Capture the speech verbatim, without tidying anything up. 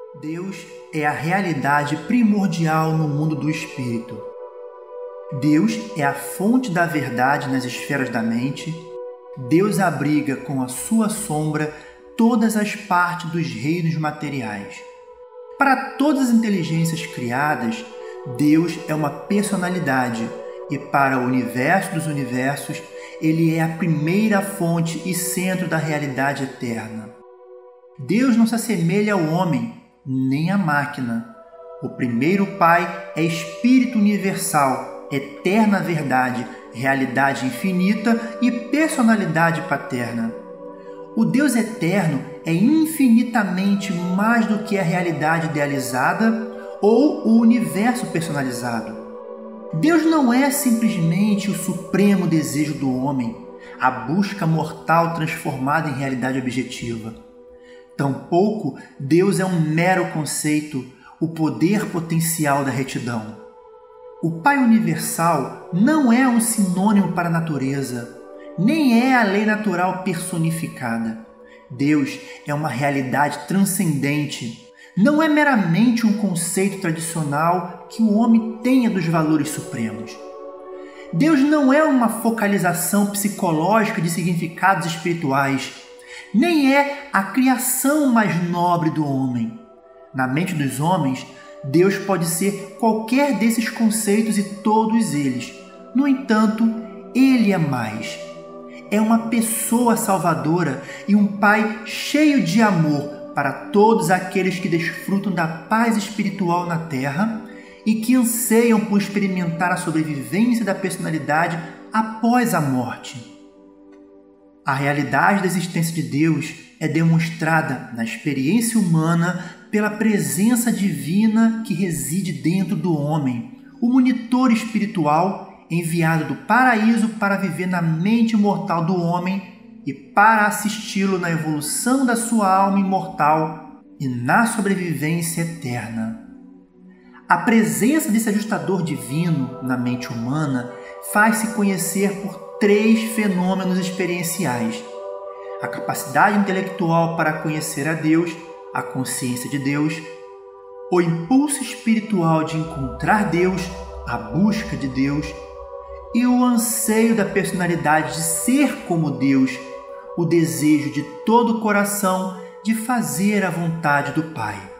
Deus é a realidade primordial no mundo do espírito. Deus é a fonte da verdade nas esferas da mente. Deus abriga com a sua sombra todas as partes dos reinos materiais. Para todas as inteligências criadas, Deus é uma personalidade e para o universo dos universos, Ele é a primeira fonte e centro da realidade eterna. Deus não se assemelha ao homem, nem à máquina. O primeiro Pai é Espírito universal, eterna verdade, realidade infinita e personalidade paterna. O Deus eterno é infinitamente mais do que a realidade idealizada ou o universo personalizado. Deus não é simplesmente o supremo desejo do homem, a busca mortal transformada em realidade objetiva. Tampouco Deus é um mero conceito, o poder potencial da retidão. O Pai universal não é um sinônimo para a natureza, nem é a lei natural personificada. Deus é uma realidade transcendente. Não é meramente um conceito tradicional que o homem tenha dos valores supremos. Deus não é uma focalização psicológica de significados espirituais, nem é a criação mais nobre do homem. Na mente dos homens, Deus pode ser qualquer desses conceitos e todos eles. No entanto, Ele é mais. É uma pessoa salvadora e um Pai cheio de amor para todos aqueles que desfrutam da paz espiritual na Terra e que anseiam por experimentar a sobrevivência da personalidade após a morte. A realidade da existência de Deus é demonstrada na experiência humana pela presença divina que reside dentro do homem, o monitor espiritual enviado do paraíso para viver na mente mortal do homem e para assisti-lo na evolução da sua alma imortal e na sobrevivência eterna. A presença desse ajustador divino na mente humana faz-se conhecer por três fenômenos experienciais: a capacidade intelectual para conhecer a Deus, a consciência de Deus, o impulso espiritual de encontrar Deus, a busca de Deus, e o anseio da personalidade de ser como Deus, o desejo de todo o coração de fazer a vontade do Pai.